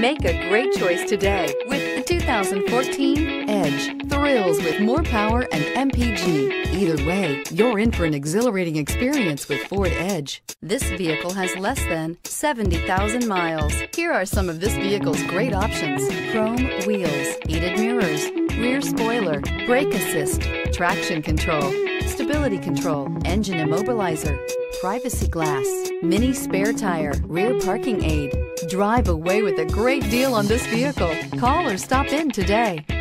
Make a great choice today with the 2014 Edge. Thrills with more power and MPG. Either way, you're in for an exhilarating experience with Ford Edge. This vehicle has less than 70,000 miles. Here are some of this vehicle's great options: chrome wheels, heated mirrors, rear spoiler, brake assist, traction control, stability control, engine immobilizer, privacy glass, mini spare tire, rear parking aid. Drive away with a great deal on this vehicle. Call or stop in today.